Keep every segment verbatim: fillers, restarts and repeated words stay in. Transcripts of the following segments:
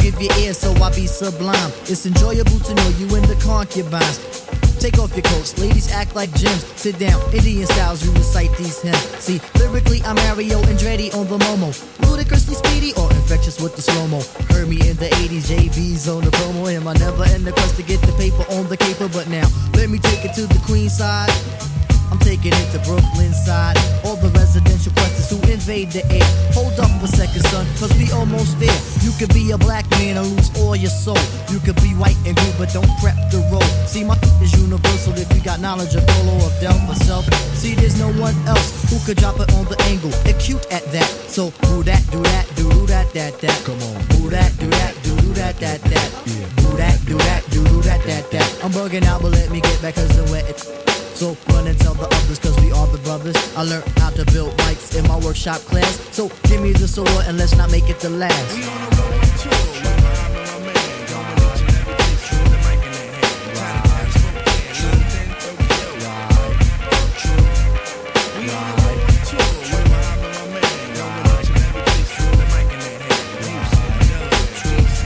give you ear, so I be sublime. It's enjoyable to know you in the concubines. Take off your coats, ladies act like gems. Sit down, Indian styles, you recite these hymns. See, lyrically I'm Mario Andretti on the Momo. Ludicrously speedy or infectious with the slow-mo. Heard me in the eighties, J B's on the promo. Him, I never end the quest to get the paper on the caper. But now, let me take it to the Queen side. I'm taking it to Brooklyn side. All the residential questions who invade the air. Hold up a second, son, cause we almost there. You could be a black man and lose all your soul. You could be white and blue, but don't prep the road. See, my is universal if you got knowledge of Dolo or Del for self. See, there's no one else who could drop it on the angle. Acute at that. So, do that, do that, do do that, that, that. Come on. Do that, do that, do do that, that, that. Yeah. Do that, do that, do do that, that, that. I'm bugging out, but let me get back cause I'm wet. So run and tell the others, cause we are the brothers. I learned how to build mics in my workshop class. So give me the sword and let's not make it the last. We on the road to tour with my man, going each and every place, true, the mic in their hand. Time to pass from London, Tokyo. True. We on the road to tour with my man, going each and every place, true, the mic in their hand. Houston, Delaware, D C,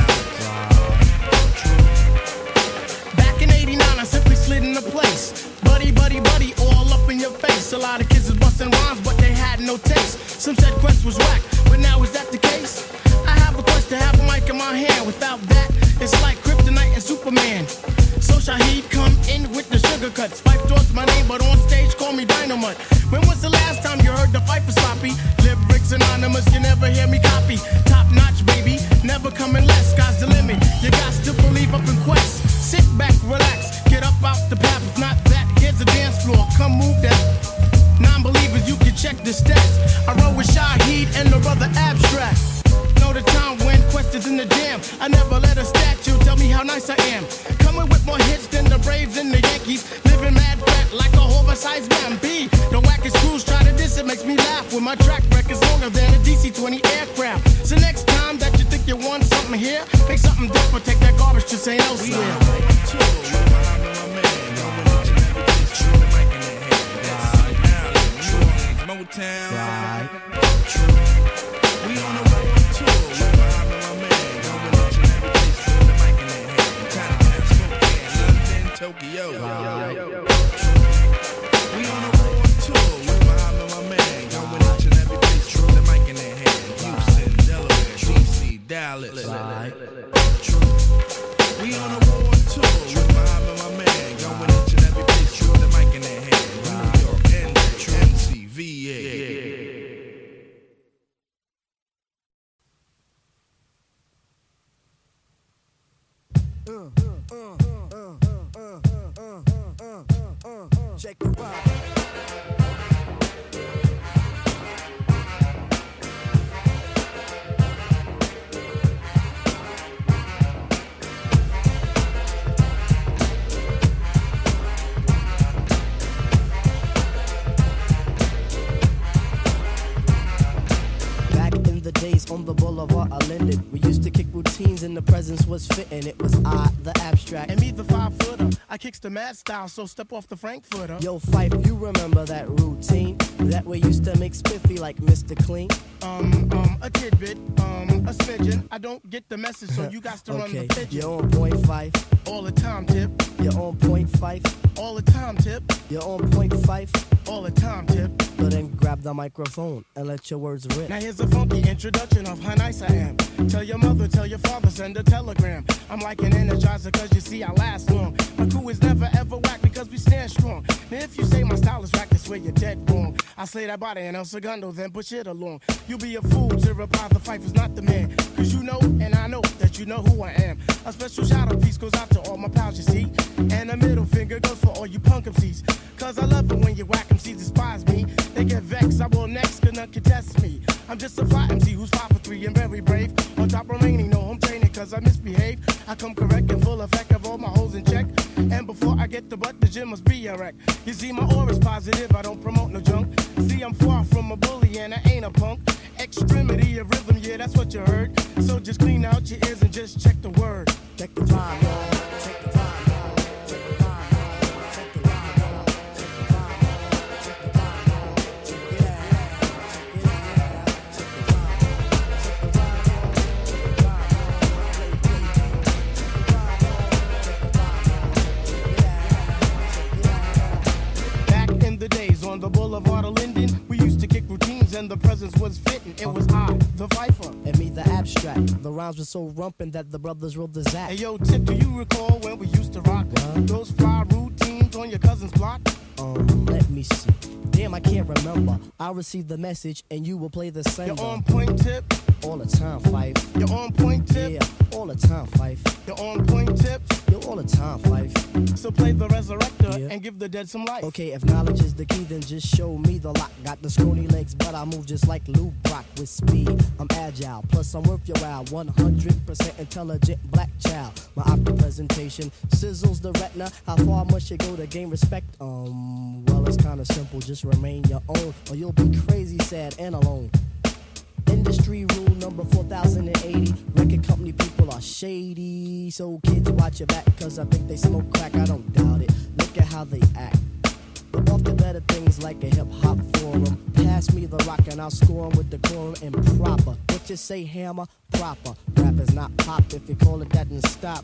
Dallas. True. Back in eighty-nine, I simply slid into place. Buddy, buddy, buddy, all up in your face. A lot of kids was busting rhymes, but they had no taste. Some said Quest was whack, but now is that the case? I have a quest to have a mic in my hand. Without that, it's like Kryptonite and Superman. So Shaheed come in with the sugar cuts. Fife Dog's my name, but on stage call me Dynamite. When was the last time you heard the fight for sloppy? Lyrics anonymous, you never hear me copy. Top notch, baby, never coming less. Sky's the limit, you got to believe up in Quest. Sit back, relax, get up out the path. If not that, here's a dance floor, come move that. Non-believers, you can check the stats. I roll with Shaheed and the brother Abstract. Know the time when Quest is in the jam. I never let a statue tell me how nice I am. Coming with more hits than the Braves and the Yankees. Living mad fat like a oversized man. B, the wackest crews try to diss it, makes me laugh. When my track record's longer than a D C twenty aircraft. So next time that you think you want something here, make something different, take that garbage to Saint elsewhere. Motown, right. True. We on the road tour with my man, going each and every place, true, the mic in their hand. Time to Spokane, London, Tokyo. Right. True. We on the road tour with my man, going each and every place, true, the mic in their hand. Houston, Delaware, D C, Dallas. Right. True. We on the road tour with my man, going each and every place, true, the mic in their hand. New York, N J, M C, V A. Uh, uh, uh, uh, uh, uh, uh, uh, uh, check the vibe. Days on the boulevard I lended. We used to kick routines and the presence was fitting. It was I, the Abstract. And me, the five footer. I kicks the mad style, so step off the Frankfurter. Yo, Fife, you remember that routine that we used to make spiffy like Mister Clean? Um, um, a tidbit, um, a smidgen. I don't get the message, so you got to okay. run the pigeon. You're on point five. All the time, tip. You're on point five. All the time, tip. You're on point five. All the time, tip. So then grab the microphone and let your words rip. Now here's a funky introduction of how nice I am. Tell your mother, tell your father, send a telegram. I'm like an energizer cause you see I last long. My crew is never ever whack because we stand strong. Now if you say my style is whack, that's where you're dead wrong. I slay that body and El Segundo, then push it along. You'll be a fool to reply the Fife is not the man. Cause you know and I know that you know who I am. A special shout out piece goes out to all my pals you see. And a middle finger goes for all you punk M Cs. Cause I love it when you whack M Cs despise me. They get vexed, I will next, cause none contest me. I'm just a fly M C who's five for three and very brave. On top remaining, no home training cause I misbehave. I come correct and full effect of all my holes in check. And before I get the butt, the gym must be a wreck. You see my aura's positive, I don't promote no junk. See I'm far from a bully and I ain't a punk. Extremity of rhythm, yeah that's what you heard. So just clean out your ears and just check the word. Check the rhyme, y'all. Check the rhyme. cousins was fitting. It was I, the Viper. And me, the abstract. The rhymes were so rumpin' that the brothers rolled the Zach. Hey yo, Tip, do you recall when we used to rock Huh? those fly routines on your cousin's block? Um, let me see. Damn, I can't remember. I'll receive the message and you will play the sender. You're on point, Tip. All the time, Fife. You're on point, Tip. Yeah, all the time, Fife. You're on point, Tip. You're all the time, Fife. So play the resurrector Yeah. and give the dead some life. Okay, if knowledge is the key, then just show me the lock. Got the scrawny legs, but I move just like Lou Brock with speed. I'm agile, plus I'm worth your while. one hundred percent intelligent black child. My optic presentation sizzles the retina. How far must you go to gain respect? Um, well, it's kinda simple. Just remain your own, or you'll be crazy, sad, and alone. Industry rule number four thousand eighty. Record company people are shady. So kids, watch your back, cause I think they smoke crack. I don't doubt it. Look at how they act. But off the better things like a hip hop forum. Pass me the rock and I'll score 'em with decorum and proper. What you say, hammer? Proper. Rap is not pop. If you call it that, then stop.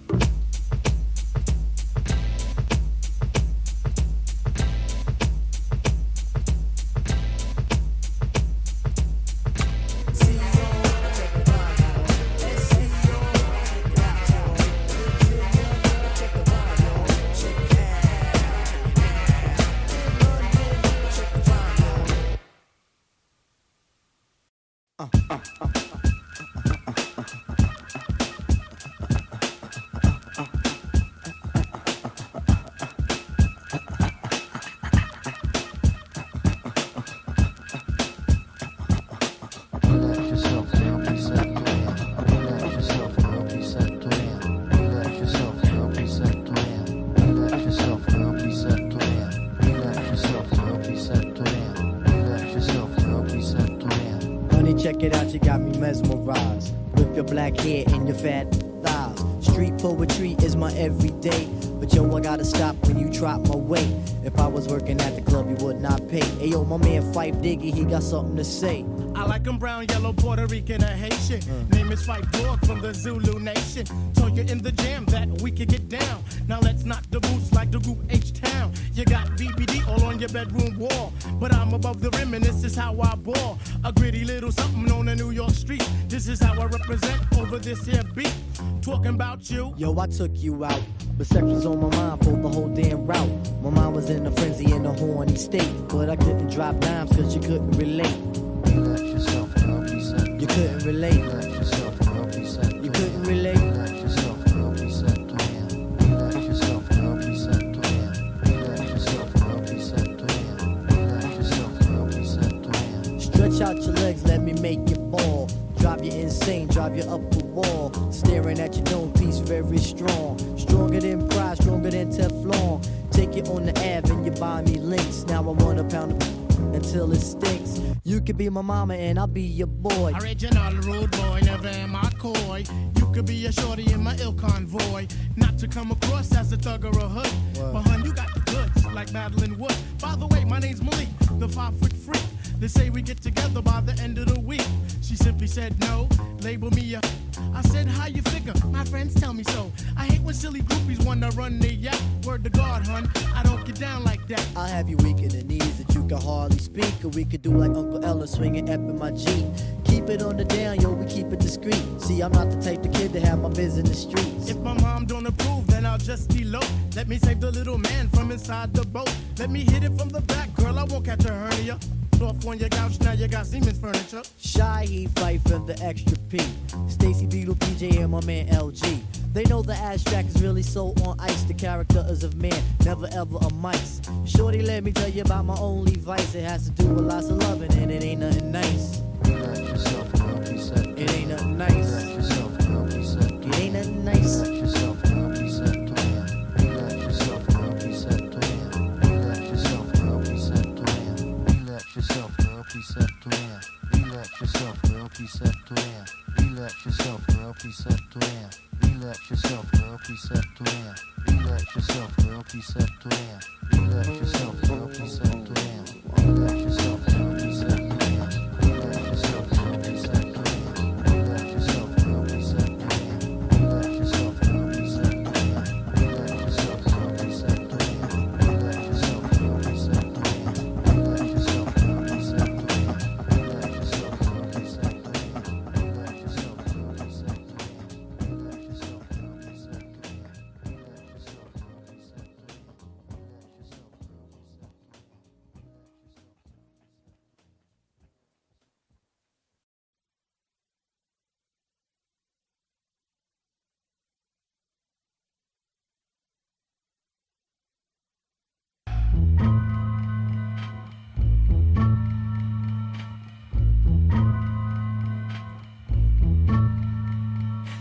Check it out, you got me mesmerized with your black hair and your fat thighs. Street poetry is my everyday, but yo, I gotta stop when you drop my weight. If I was working at the club, you would not pay. Hey yo, my man Fife Diggy, he got something to say. I like 'em brown, yellow, Puerto Rican, or Haitian. Uh. Name is Fife Dog from the Zulu Nation. Told you in the jam that we could get down. Now let's knock the boots like the group H-Town. You got B B D all on your bedroom wall, but I'm above the rim and this is how I ball. A gritty little something on a New York street. This is how I represent over this here beat. Talking about you. Yo, I took you out, but sex was on my mind for the whole damn route. My mind was in a frenzy in a horny state, but I couldn't drop dimes cause you couldn't relate. Relax yourself, girl, be set. You couldn't relate. Relax yourself, girl, be set. You couldn't relate. Relax yourself, girl, be set. Relax yourself, girl, be set. Relax yourself, girl, be set. Relax yourself, girl, be set. Stretch out your legs, let me make you ball. Drive you insane, drive you up the wall. Staring at your dome piece, very strong. Stronger than pride, stronger than Teflon. Take you on the Ave and you buy me links. Now I want a pound of until it stinks. You could be my mama and I'll be your boy. Original rude boy, never am I coy. You could be a shorty in my ill convoy. Not to come across as a thug or a hood. What? But hun, you got the goods, like Madeline Wood. By the way, my name's Malik, the five foot freak. They say we get together by the end of the week. She simply said no, label me a. I said, how you figure? My friends tell me so. I hate when silly groupies wanna run their yap. Word to God, hun, I don't get down like that. I'll have you weak in the knees that you can hardly speak. Or we could do like Uncle Ella swinging up in my Jeep. Keep it on the down, yo, we keep it discreet. See, I'm not the type of kid to have my biz in the streets. If my mom don't approve, then I'll just elope. Let me save the little man from inside the boat. Let me hit it from the back, girl, I won't catch a hernia. Off on your couch, now you got Siemens furniture. Shy, he fight for the extra P. Stacy Beetle, P J, and my man L G. They know the abstract is really so on ice. The character is of man, never ever a mice. Shorty, let me tell you about my only vice. It has to do with lots of loving, and it ain't nothing nice. Relax yourself, girl, be set. It ain't nothing nice. Relax yourself, girl, be set. It ain't nothing nice. Relax yourself, girl, be set. Relax yourself, girl, be set. Relax yourself, girl, be set. Relax yourself, girl, be set. Relax yourself, girl, be set. Relax yourself, girl, be set. Relax yourself, girl, be set. Relax yourself, girl, be set. Relax yourself, girl, be set. Relax yourself, girl, be set. Relax yourself, girl, be set. Relax yourself, girl, be set. Relax yourself, girl, be set. Relax yourself, girl, be set. Relax yourself, girl, be set. Relax yourself, girl, be set. Relax yourself,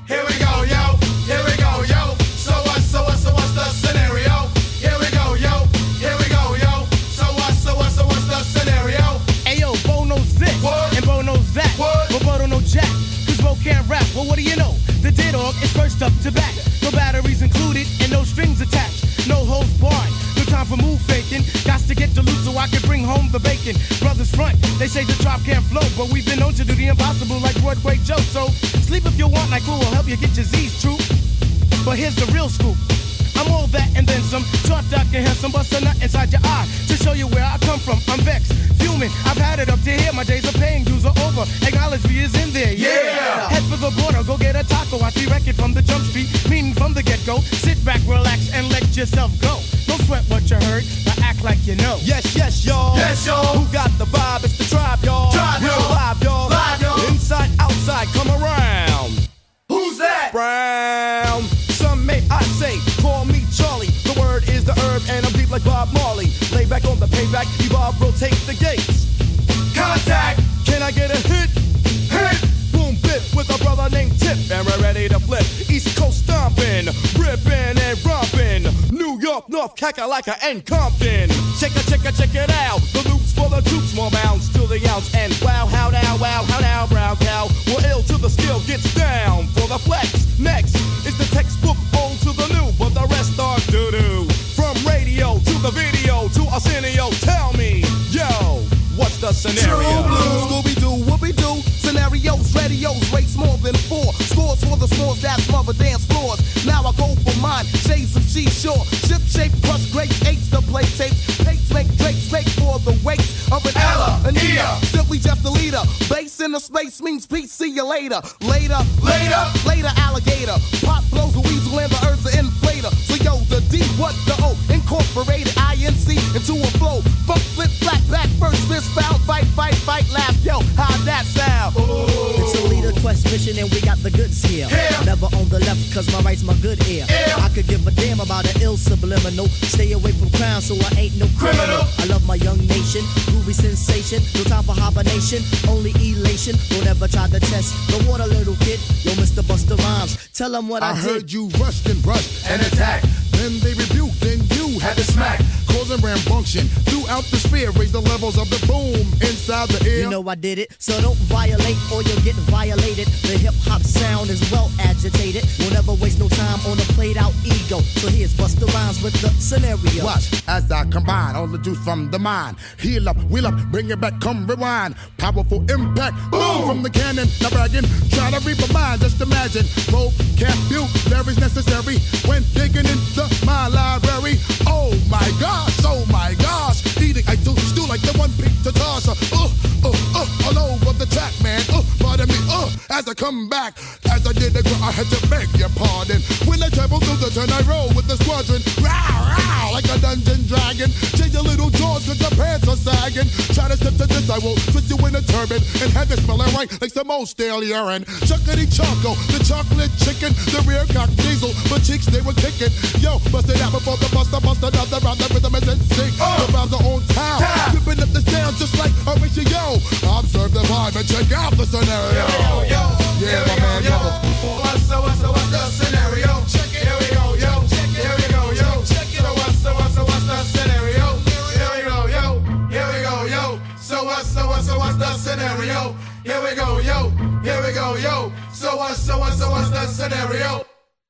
Here we go, yo. Here we go, yo. So what, so what, so what's the scenario? Here we go, yo. Here we go, yo. So what, so what, so what's the scenario? Ayo, Bo knows this, What? and Bo knows that, What? but Bo don't know jack, cause Bo can't rap. Well, what do you know? The D-Dog is first up to bat. No batteries included, and no strings attached. No holds barred, no time for move faking. Gots to get the loot so I can bring home the bacon. Brothers front, they say the drop can't flow, but we've been known to do the impossible like Broadway Joe. So sleep if you want, like who will help you get your Z's true. But here's the real scoop. I'm all that and then some. Short, dark, and handsome, bust a nut inside your eye to show you where I come from. I'm vexed, fuming. I've had it up to here. My days of paying dues are over. Acknowledge me is in there. Yeah. Yeah. Head for the border, go get a taco. I see record from the jump street, meaning from the get-go. Sit back, relax, and let yourself go. Don't sweat what you heard, but act like you know. Yes, yes, y'all. Yes, y'all. Who got the vibe? It's the tribe, y'all. Tribe, We're y'all. live, y'all. Live, y'all. Inside, outside, come around. Who's that? Brown. Some may I say, call me Charlie. The word is the herb, and I'm deep like Bob Marley. Lay back on the payback, evolve, rotate the gates. Contact. Can I get a hit? Hit. Boom, bip with a brother named Tip, and we're ready to flip. East Coast stomping, ripping and romping. New York, North, Kakalaka, and Compton. Check it, check it, check it out. The loops for the troops, more bounds to the ounce. And wow, how now, wow, how now, brown cow. We're ill till the skill gets down for the flex. Next is the textbook old to the new, but the rest are doo-doo. From radio to the video to Arsenio, tell me, yo, what's the scenario? True blue. Scooby-Doo, whoopie-doo. Scenarios, radios, rates more than four. Scores for the scores that smother dance floors. Now I go for mine, shades of seashore. Ship shape, crush grapes, eights to play tapes. Pates make Drake's fake for the wakes of an Ella, Ella, Anita. Nia. Simply just a leader. Base in the space means peace, see you later. Later, Later. later alligator. Pop blows a weasel and the herbs are inflator. So yo, the D, what the O? Incorporated I N C into a flow. Funk, flip, flat, back, first, fist, foul, fight, fight, fight, laugh. Yo, how'd that sound? It's a leader quest mission and we got the goods here. Here. Never on the left cause my right's my good ear. Ear. I could give a damn about an ill subliminal. Stay away from crime so I ain't no criminal. Criminal. I love my young nation, groovy sensation. No time for hibernation, only elation. Don't ever try to test the water, little kid. Yo, Mister Busta Rhymes, tell them what I, I did. heard you rushed and rushed And attack. Then they rebuked, then you Had to smack. causing rambunctious throughout the sphere. Raise the levels of the boom inside the air. You know I did it, so don't violate or you'll get violated. The hip hop sound is well agitated. We'll never waste no time on a played out ego. So here's Busta Rhymes with the scenario. Watch as I combine all the juice from the mind. Heal up, wheel up, bring it back, come rewind. Powerful impact, boom from the cannon. Now bragging, try to reap a mind. Just imagine, vocabulary's necessary when digging into my library. Oh my gosh, oh my gosh. Eating, I do stew like the one picked to toss. Uh, uh, uh, all over the track, man. Uh, pardon me, uh, as I come back. As I did the girl, I had to beg your pardon. When I travel through the turn, I roll with the squadron. Row, row, like a dungeon dragon. Change your little jaws cause your pants are sagging. Try to step to this, I will twist you in a turban and have it smelling right like some old stale urine. Chuckity choco, the chocolate chicken, the rear cock diesel, but cheeks they were kicking. Yo, bust it out before the buster, bust another round. The rhythm is in sync. The rhymes are on time. Ripping up the sound just like a ratio. Observe the vibe and check out the scenario. Yo, yo, Yeah, here my we go, man, yo. brother. What's so what's so what's the scenario? Check it. Here we go, yo. Check it. Here we go, yo. Check it. So what's so what's so what's the scenario? Here we go, yo. Here we go, yo. So what's so what's so what's the scenario? Here we go, yo. Here we go, yo. So what's so what's so what's the scenario?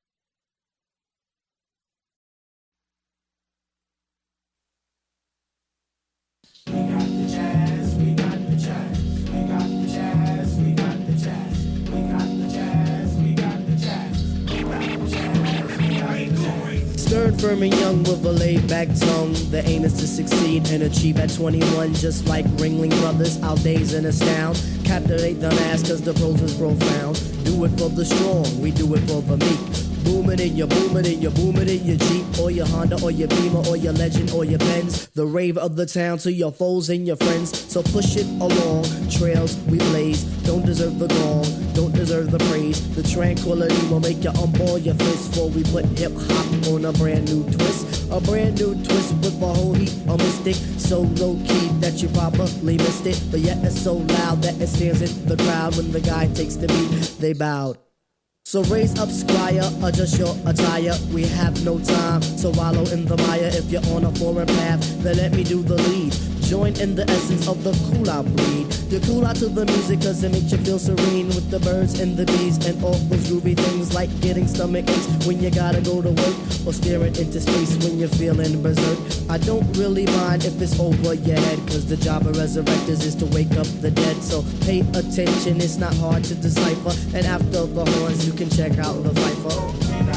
Stern, firm, and young with a laid-back tongue. The aim is to succeed and achieve at twenty-one. Just like Ringling Brothers, our days in astound. Captivate the mass cause the prose is profound. Do it for the strong, we do it for the meek. Booming in your booming in your booming in your Jeep or your Honda or your Beamer or your Legend or your Benz. The rave of the town to your foes and your friends. So push it along, trails we blaze. Don't deserve the gong, don't deserve the praise. The tranquility will make you unball your fists before we put hip hop on a brand new twist. A brand new twist with a whole heap of mystic. So low key that you probably missed it, but yet it's so loud that it stands in the crowd. When the guy takes the beat, they bowed. So raise up, squire, adjust your attire. We have no time to wallow in the mire. If you're on a foreign path, then let me do the lead. Join in the essence of the cool I breed. You're cool out to the music cause it makes you feel serene. With the birds and the bees and all those groovy things, like getting stomach aches when you gotta go to work, or staring into space when you're feeling berserk. I don't really mind if it's over your head, cause the job of resurrectors is to wake up the dead. So pay attention, it's not hard to decipher, and after the horns you can check out the Viper.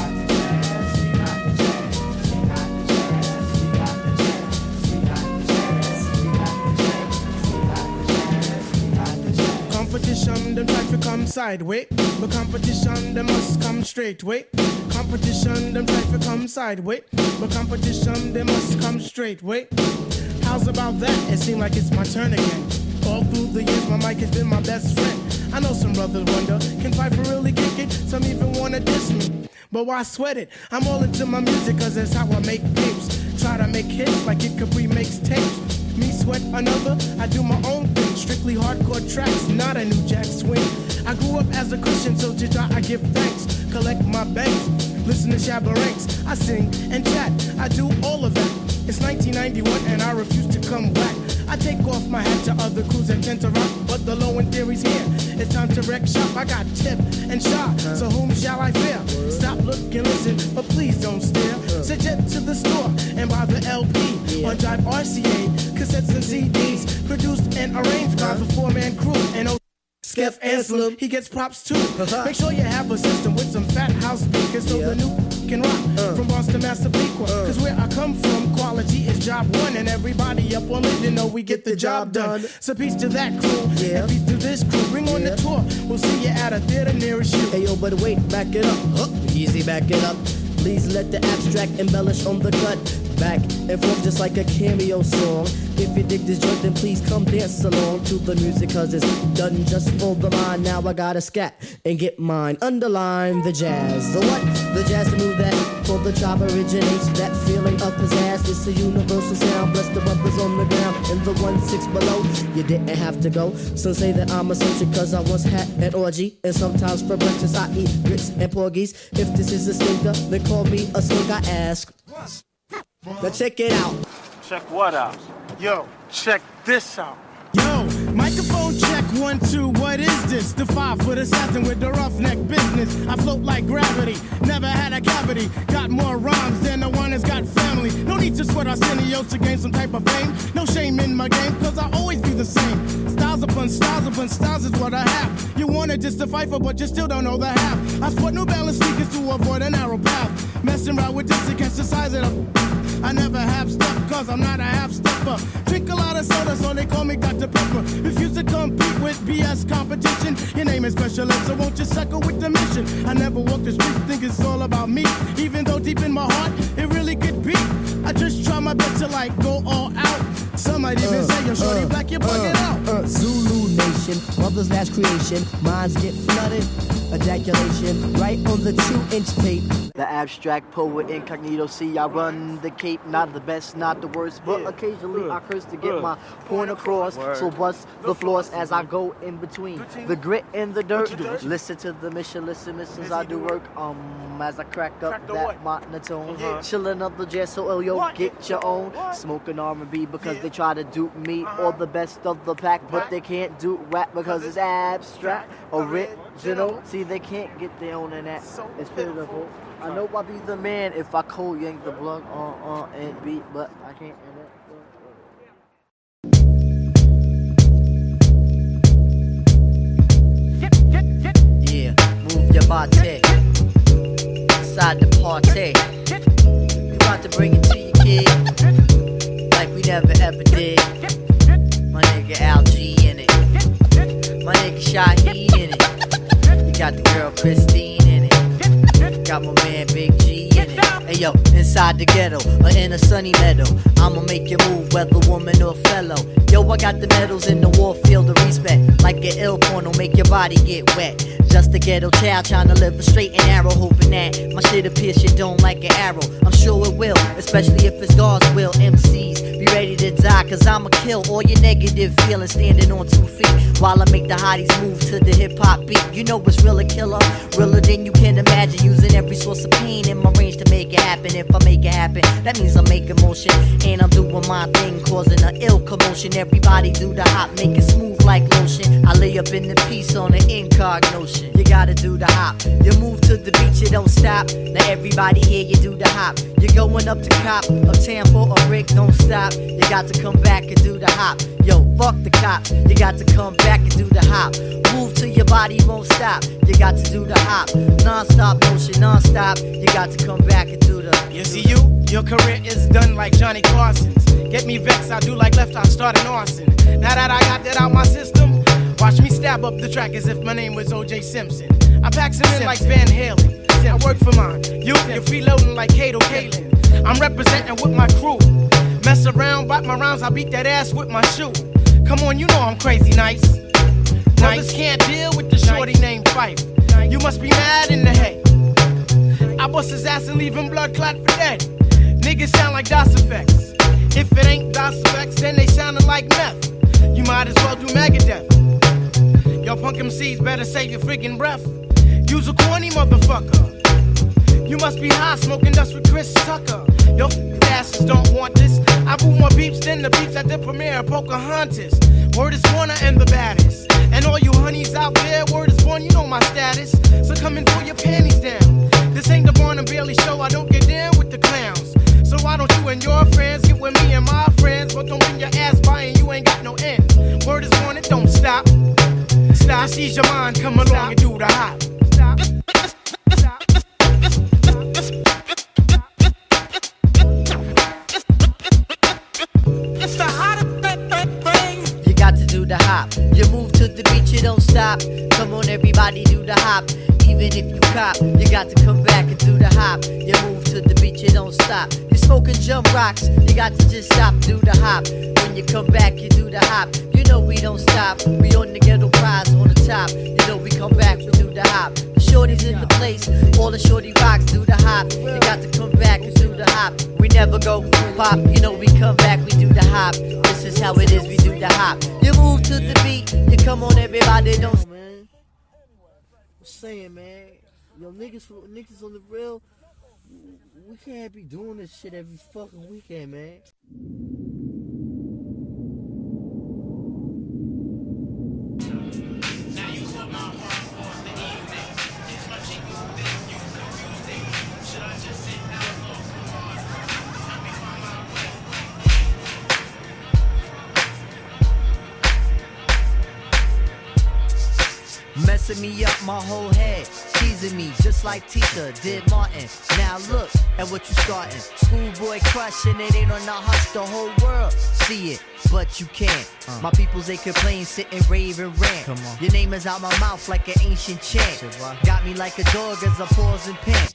Competition, them try to come sideways, but competition, them must come straight way. Competition, them try to come sideways, but competition, they must come straight way. How's about that? It seems like it's my turn again. All through the years, my mic has been my best friend. I know some brothers wonder, can Piper really kick it? Some even wanna diss me, but why sweat it? I'm all into my music cause that's how I make tapes. Try to make hits like Kid Capri makes tapes. Me sweat another, I do my own thing. Strictly hardcore tracks, not a new jack swing. I grew up as a Christian, so to God I give thanks. Collect my banks, listen to Shabba Ranks. I sing and chat, I do all of that. It's nineteen ninety-one and I refuse to come back. I take off my hat to other crews that tend to rock, but the low end theory's here. It's time to wreck shop. I got Tip and Shot, so whom shall I fear? Stop, look, and listen, but please don't stare. Suggest to the store and buy the L P on Drive R C A, cassettes and C Ds, produced and arranged by the four-man crew. And Skeff Anselm, he gets props too. Make sure you have a system with some fat house speakers so the new can rock uh. from Boston, Massapequa. Uh. Cause where I come from, quality is job one, and everybody up on it, you know we get, get the, the job, job done. done. So peace to that crew, yeah. and peace to this crew. Bring yeah. on the tour, we'll see you at a theater nearest you. Hey yo, but wait, back it up. Huh. Easy, back it up. Please let the abstract embellish on the cut. Back and forth just like a cameo song. If you dig this joint, then please come dance along to the music, cause it's done just for the mind. Now I gotta scat and get mine. Underline the jazz. The what? The jazz, the move that for the job originates. That feeling of pizzazz. It's a universal sound. Bless the brothers on the ground and the one six below. You didn't have to go. Some say that I'm eccentric cause I once had an orgy, and sometimes for breakfast I eat grits and porgies. If this is a stinker, then call me a slink. I ask. Now check it out. Check what out? Yo, check this out. Yo, microphone check, one, two, what is this? The five-foot assassin with the roughneck business. I float like gravity, never had a cavity. Got more rhymes than the one that's got family. No need to sweat Arsenio to gain some type of fame. No shame in my game, cause I always be the same. Styles upon styles upon styles is what I have. You wanted just to fight for, but you still don't know the half. I sport New Balance sneakers to avoid a narrow path. Messing around with this to catch the size of the... I never have step, cause I'm not a half-stepper. Drink a lot of soda, so they call me Doctor Pepper. Refuse to compete with B S competition. Your name is Special Ed, so won't you suckle with the mission? I never walk the street, think it's all about me. Even though deep in my heart, it really could be. I just try my best to like go all out. Some might even uh, say, yo, shorty uh, black, you're bugging uh, out. Uh, Zulu Nation, mother's last creation. Minds get flooded, ejaculation, right on the two-inch tape. The abstract poet incognito, see I run the cape. Not the best, not the worst, but yeah. occasionally yeah. I curse to get yeah. my point across. Word. So bust the floors as I go in between the grit and the dirt. Listen to the mission, listen, missions I do work. Um, as I crack up crack that monotone, uh-huh. chillin' up the jazz, so oh, yo, what? Get your own. What? Smoking R and B because yeah. they try to dupe me uh-huh. or the best of the pack, but they can't do rap because it's abstract, original. See, they can't get their own in that. It's pitiful. I know I'll be the man if I cold yank the blunt on uh, uh, and beat, but I can't end it. Yeah, move your body inside the party. We about to bring it to you, kid, like we never ever did. My nigga Al G in it, my nigga Shaheed in it. You got the girl Christine in it. Got my man Big G in it. Hey yo, inside the ghetto or in a sunny meadow, I'ma make you move whether woman or fellow. Yo, I got the medals in the war field of respect. Like an ill porno, make your body get wet. Just a ghetto child trying to live a straight and narrow, hoping that My shit'll pierce your dome like an arrow. I'm sure it will, especially if it's God's will. M Cs, be ready to die, cause I'ma kill all your negative feelings standing on two feet. While I make the hotties move to the hip hop beat. You know what's real, a killer, realer than you can imagine. Using every source of pain in my range to make it happen. If I make it happen, that means I'm making motion. And I'm doing my thing, causing an ill commotion. Everybody do the hop, make it smooth like lotion. I lay up in the piece on an incog notion. You gotta do the hop. You move to the beat, you don't stop. Now everybody here, you do the hop. You're going up to cop, uptown for a brick, don't stop. You got to come back and do the hop. Yo, fuck the cops. You got to come back and do the hop. Move till your body won't stop. You got to do the hop. Non-stop motion, non-stop. You got to come back and do the. You see you? Your career is done like Johnny Carson's. Get me vexed, I do like left, I start an arson. Now that I got that out my system, watch me stab up the track as if my name was O J Simpson. I pack some in like Van Halen. I work for mine. You, you're freeloading like Kato Kalin. I'm representing with my crew. Mess around, bite my rounds, I beat that ass with my shoe. Come on, you know I'm crazy nice. Brothers can't deal with the shorty named Fife. You must be mad in the head. I bust his ass and leave him blood clot for dead. Niggas sound like DOS effects. If it ain't DOS effects, then they soundin' like meth. You might as well do Megadeth. Yo, punk M Cs better save your friggin' breath. Use a corny motherfucker. You must be high smoking dust with Chris Tucker. Yo, asses don't want this. I boot more beeps than the beeps at the premiere of Pocahontas. Word is Warner and the baddest. And all you honeys out there, word is born, you know my status. So come and pull your panties down. This ain't the Barnum Bailey show, I don't get down with the clowns. So why don't you and your friends get with me and my friends? But don't bring your ass by and you ain't got no end. Word is born, it don't stop. Stop, just ease your mind, come along and do the hop. Stop. It's the hottest thing. You got to do the hop. You move to the beat, you don't stop. Come on, everybody, do the hop. Even if you cop, you got to come back and do the hop. You move to the beat, you don't stop. You're smoking jump rocks, you got to just stop, do the hop. When you come back, you do the hop. You know we don't stop. We on the ghetto prize on the top. You know we come back, we do the hop. The shorties in the place, all the shorty rocks do the hop. You got to come back and do the hop. We never go pop, you know we come back, we do the hop. This is how it is, we do the hop. You move to the beat, you come on, everybody, don't. Oh, man. I'm saying, man, yo, niggas, niggas on the real, we can't be doing this shit every fucking weekend, man. Messing me up my whole head, teasing me just like Tita did Martin. Now look at what you starting. Schoolboy crushing it ain't on the hush, the whole world see it, but you can't. Uh. My peoples they complain, sit and rave and rant. Come on. Your name is out my mouth like an ancient chant. Got me like a dog as I pause and pant.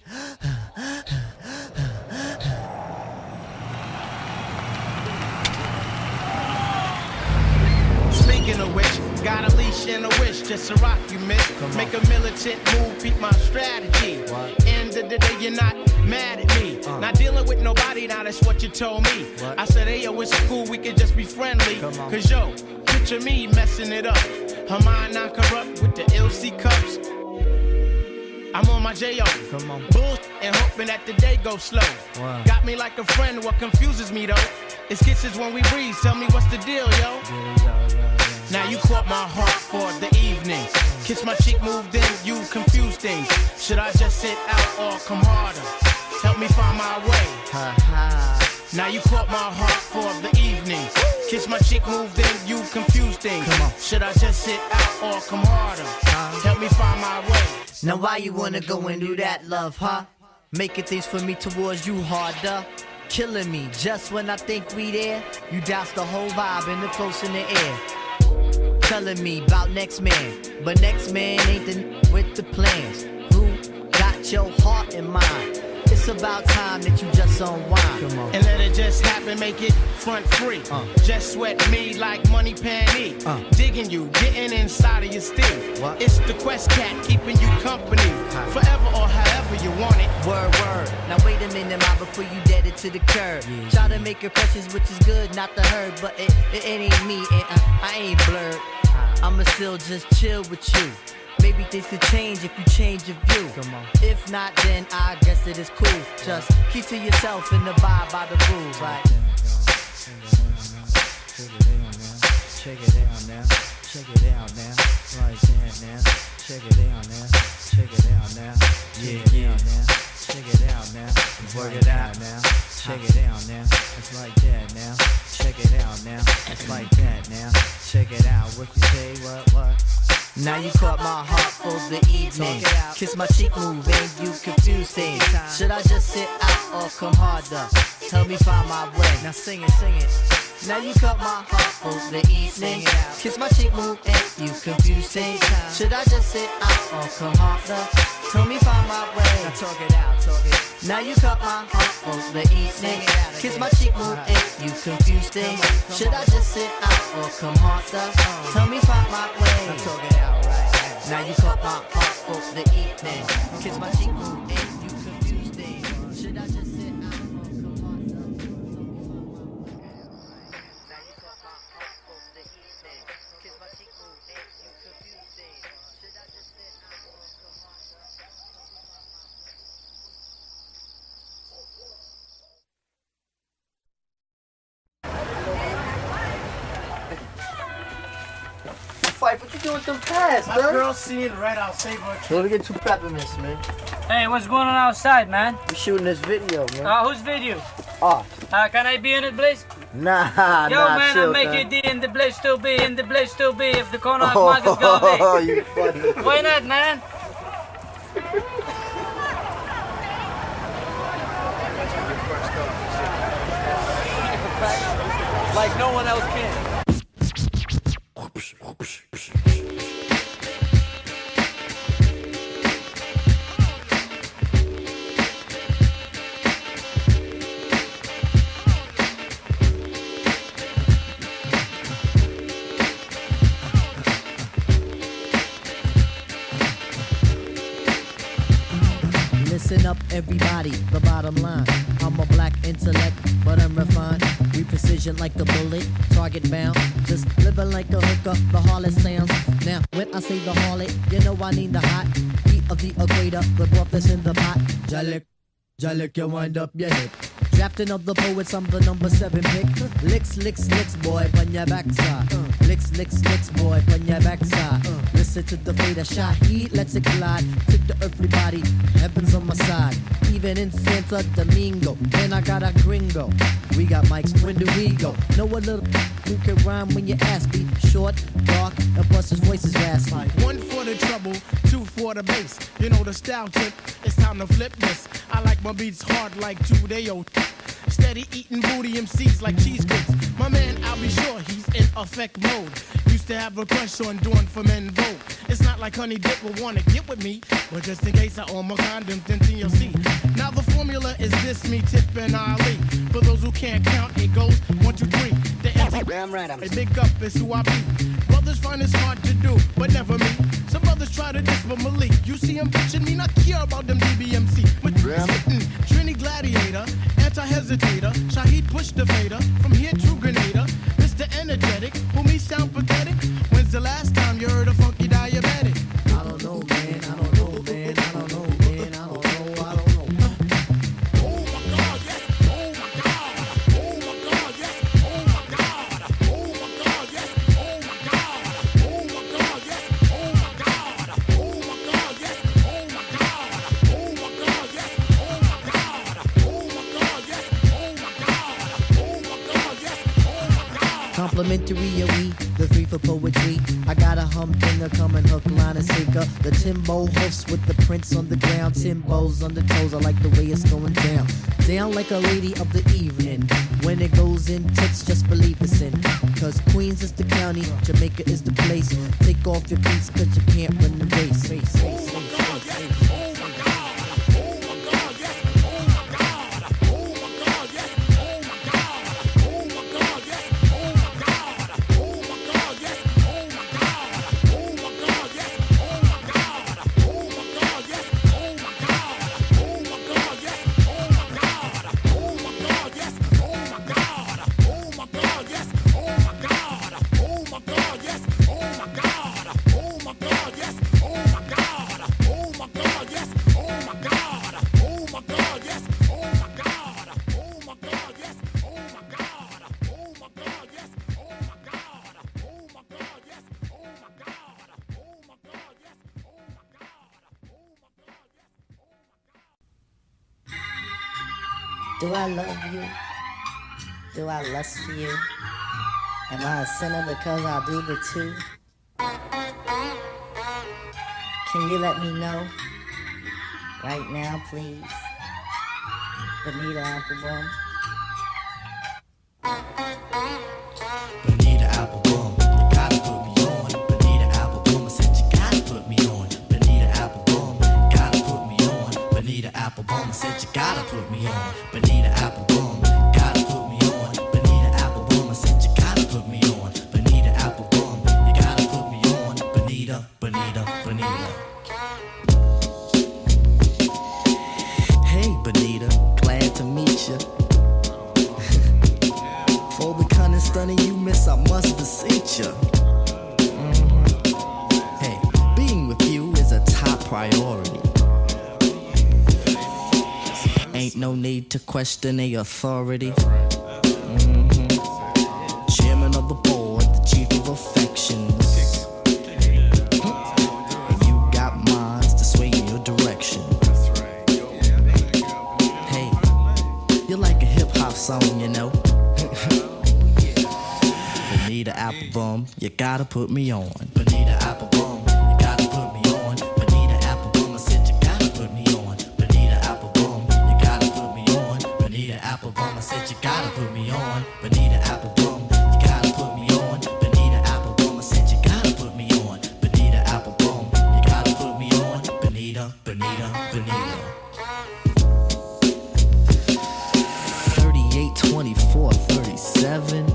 Speaking of which, got a leash and a wish just to rock you, miss. Make a militant move, beat my strategy. What? End of the day, you're not mad at me. Uh. Not dealing with nobody, now that's what you told me. What? I said, hey, yo, it's cool, we could just be friendly. Cause yo, picture me messing it up. Her mind not corrupt with the L C cups. I'm on my J O. Come on. Bull and hoping that the day goes slow. Wow. Got me like a friend, what confuses me though. It's kisses when we breathe, tell me what's the deal, yo. Yeah, yeah, yeah, yeah. Now you caught my heart for the evening. Kiss my cheek, moved in, you confused things. Should I just sit out or come harder? Help me find my way. Ha ha. Now you caught my heart for the evening. Kiss my cheek, moved in, you confused things. Should I just sit out or come harder? Help me find my way. Now why you wanna go and do that, love, huh? Making things for me towards you harder. Killing me just when I think we there. You douse the whole vibe and the close in the air. Telling me about next man, but next man ain't the with the plans. Who got your heart in mind? It's It's about time that you just unwind. Come on. And let it just happen, make it front free. Uh. Just sweat me like money panty. Uh. Digging you, getting inside of your steel. What? It's the Quest Cat keeping you company. Huh. Forever or however you want it. Word, word. Now wait a minute, ma, before you dead it to the curb. Yeah. Try to make impressions, which is good, not the herd. But it, it, it ain't me, and uh, I ain't blurred. I'ma still just chill with you. Maybe things could change if you change your view. Come on. If not, then I guess it is cool. Just keep to yourself and abide by the rules, right? Check it out now. Check it out now. Right there now. Check it out now. Check it out now. Yeah, yeah. Check it out now. Work it out now. Check it out now. It's like that now. Check it out now. It's like that now. Check it out. What you say? What? What? Now you caught my heart for the evening. Kiss my cheek move and you confused things. Should I just sit out or come harder? Help me find my way. Now sing it, sing it. Now you caught my heart for the evening. Kiss my cheek move and you confused things. Should I just sit out or come harder? Help me find my way. Now talk it out, talk it. Now you caught my heart for the evening. Kiss my cheek move and you confused things. Should I just sit out or come harder? Tell me find my way. Now talk it out right. Now you caught my heart for the evening. Kiss my cheek move and you confused things. Should I just sit out or come harder? Now you caught my heart for the evening. Kiss my cheek move and you confused things. Should I just sit out or come harder? Fife, what you doing with them pads, My man? girl seeing red, I'll save her. So let me get two peppermints, man. Hey, what's going on outside, man? We shooting this video, man. Uh, whose video? Oh. Uh, can I be in it, please? Nah, Yo, nah, man, chill, I'll make man. you D in the place to be, in the place to be, if the corner of Oh, Marcus Garvey. oh, you funny. Why not, man? Like no one else can. Listen up, everybody, the bottom line. I'm a black intellect, but I'm refined. We precision like a bullet, target bound. Just living like a hooker, the harlot sounds. Now, when I say the harlot, you know I need the hot heat of the equator, the broth that's in the pot. Jalik, Jalik, you wind up your hip. Drafting of the poets, I'm the number seven pick. Licks, licks, licks, boy, on your backside. Uh, licks, licks, licks, boy, on your backside. Uh, listen to the fader shot, heat, let's it collide. Tip the earthly body, heaven's on my side. Even in Santo Domingo, then I got a gringo. We got mics, when do we go? Know a little who can rhyme when you ask me. Short, dark, and plus his voice is raspy. One for the trouble, two for the bass. You know the style tip, it's time to flip this. I like my beats hard like two day old. Steady eating booty M Cs like cheesecakes. My man, I'll be sure he's in effect mode. Used to have a crush on doing for men vote. It's not like Honey Dip will wanna get with me, but just in case I own my condoms, then you'll see. Now the formula is this, me, Tip, and Ali. For those who can't count, it goes one, two, three. The Damn right, I'm a big up is who I be. Brothers find it's hard to do, but never me. Some brothers try to diss but Malik. You see him bitching me, not care about them D B M C. But sitting, Trini Gladiator, anti-hesitator, Shaheed push the fader, from here to Grenada. Mister Energetic, who me sound pathetic. When's the last time you heard a funky diabetic? I don't know, man, I don't know, man, I don't know, man, I don't know, I don't know. Oh my God, yes. Oh my God. Oh my God, yes. Oh my God. Oh my God, yes. Oh my God. Oh my God, yes. Oh my God. Oh my God, yes. Oh my God. Oh my God, yes. Oh my God. Oh my God, yes. Oh my God. Oh my God, yes. Oh my God. Complimentary of we, the three for poetry. I got a humdinger coming hook, line, and sinker. The Timbo hoofs with the prints on the ground. Timbo's on the toes, I like the way it's going down. Down like a lady of the evening. When it goes in tits, just believe it's in. Cause Queens is the county, Jamaica is the place. Take off your cleats cause you can't run the race. race, race, race, race, race. Oh my God, yes. Oh my God, yes. Oh my Do I love you? Do I lust for you? Am I a sinner because I do the two? Can you let me know? Right now, please. Bonita Applebum. Bonita Applebum, you gotta put me on. Bonita Applebum, I said you gotta put me on. Bonita Applebum, gotta put me on. Bonita Applebum, I said you gotta put me on. Bonita Applebum, gotta put me on. Bonita Applebum, I said you gotta put me on. Bonita Applebum, you gotta put me on. Bonita, Bonita, Bonita. Hey Bonita, glad to meet you. For the cunning stunning you miss, I must beseech you. Mm-hmm. Hey, being with you is a top priority. Ain't no need to question the authority. Mm-hmm. Chairman of the board, the chief of affections. And you got minds to sway in your direction. Hey, you're like a hip hop song, you know. Bonita Applebum, you gotta put me on. Bonita Applebum, you gotta put me on. Bonita Applebum, I said you gotta put me on. Bonita Applebum, you gotta put me on. Bonita Applebum, I said you gotta put me on. Bonita Applebum, you gotta put me on. Bonita Applebum, I said you gotta put me on. Bonita Applebum, you gotta put me on. Bonita, Bonita, Bonita. thirty-eight, twenty-four, thirty-seven.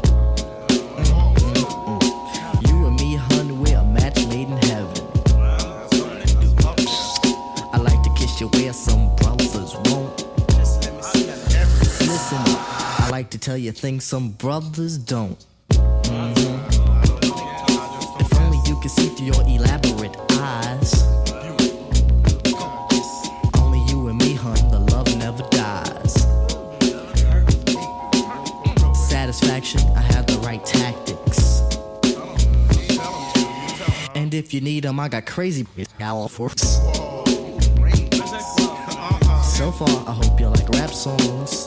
Where some brothers won't. Listen, I like to tell you things some brothers don't. Mm-hmm. If only you could see through your elaborate eyes. Only you and me, hun, the love never dies. Satisfaction, I have the right tactics. And if you need them, I got crazy California. So far, I hope you like rap songs.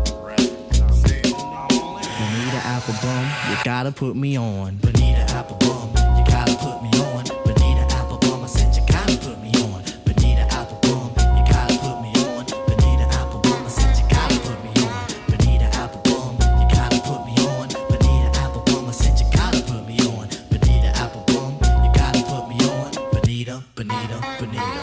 Bonita Applebum, you gotta put me on. Bonita Applebum, you gotta put me on. Bonita Applebum, I said you gotta put me on. Bonita Applebum, you gotta put me on. Bonita Applebum, I said you gotta put me on. Bonita Applebum, you gotta put me on. Bonita Applebum, I said you gotta put me on. Bonita Applebum, you gotta put me on. Bonita, Bonita, Bonita.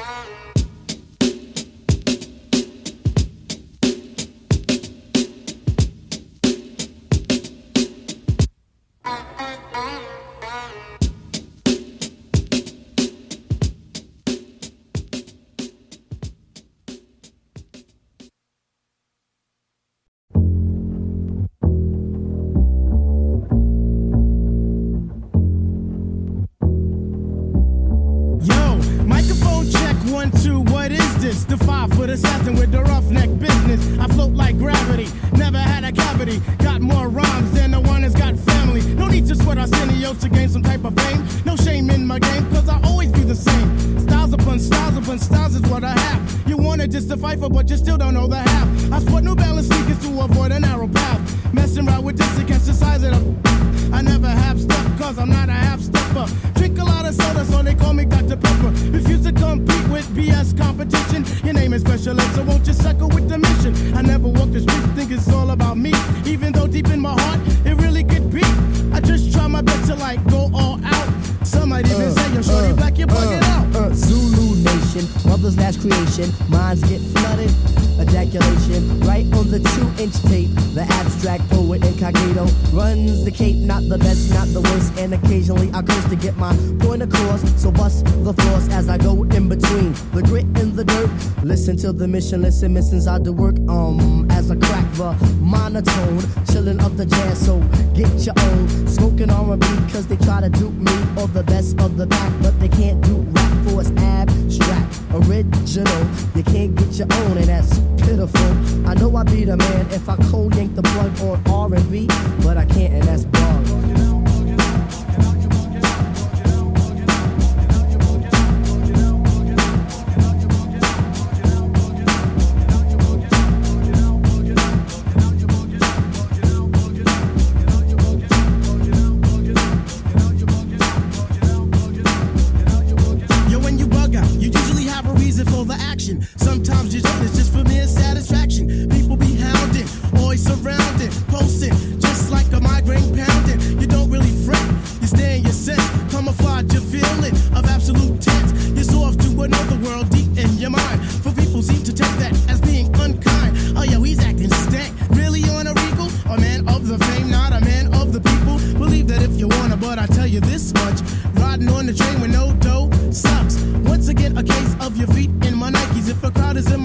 The five-foot assassin with the roughneck business. I float like gravity, never had a cavity. Got more rhymes than the one that's got family. No need to sweat Arsenio to gain some type of fame. No shame in my game, cause I always be the same. Styles upon styles upon styles is what I have. You wanna just to fight for, but you still don't know the half. I sport New Balance sneakers to avoid a narrow path. Messing around with this to catch the size of the... I never have stuff, cause I'm not a half-stepper. Drink a lot of soda, so they call me Doctor Pepper. Refuse to compete with B S competition. Your name is special ed, so won't you suckle with the mission? I never walk the street, think it's all about me. Even though deep in my heart, it really could be. I just try my best to like go all out. Some might even uh, say, yo, shorty uh, black, you're bugging uh, out. Uh, Zulu Nation, mother's last creation. Minds get flooded, ejaculation. Right on the two-inch tape. The abstract poet incognito runs the cape, not the best, not the worst. And occasionally I curse to get my point across. So bust the floors as I go in between the grit and the dirt. Listen to the mission, listen, missions I do work. Um, as I crack the monotone, chillin' up the jazz, so get your own. Smoking R and B cause they try to dupe me, or the best of the back, but they can't do rap for it's abstract, original. You can't get your own, and that's pitiful. I know I be the man if I cold yank the plug on R and B, but I can't, and that's bug.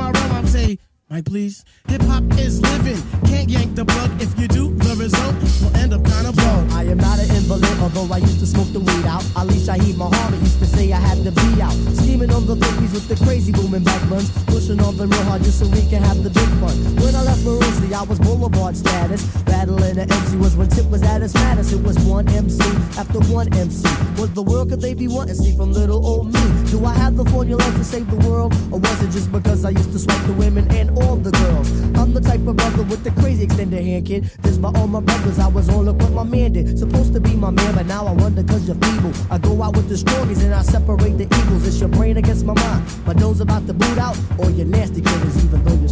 my realm, I say, right, please. Hip hop is living, can't yank the plug. If you do, the result will end up kind of blown. I am not an invalid, although I used to smoke the weed out. Ali Shaheed Muhammad used to say I had to be out. Scheming on the babies with the crazy booming back buns. Pushing on them real hard just so we can have the big fun. When I left Maroosie, I was Boulevard status. Battling the M C was when Tip was at its maddest. It was one M C after one M C. What the world could they be wanting? See from little old me. Do I have the formula to save the world? Or was it just because I used to swipe the women and all the girls? I'm the type of brother with the crazy extended hand, kid. This by all my brothers, I was on look what my man did. Supposed to be my man, but now I wonder cause you're feeble. I go out with the strongies and I separate the eagles. It's your brain against my mind. My nose about to boot out, or your nasty critters, even though you